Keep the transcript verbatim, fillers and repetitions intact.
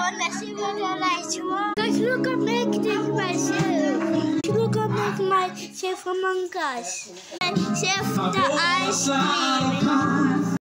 don't mess with your lights tomorrow. Guys, look, I'm making myself. Look, I'm making my chef Among Us. Chef the ice cream.